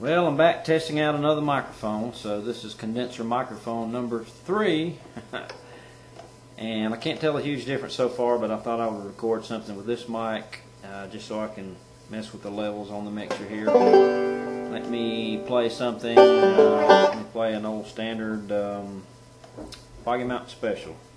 Well, I'm back testing out another microphone. So this is condenser microphone number 3. And I can't tell a huge difference so far, but I thought I would record something with this mic just so I can mess with the levels on the mixer here. Let me play something. Let me play an old standard Foggy Mountain Special.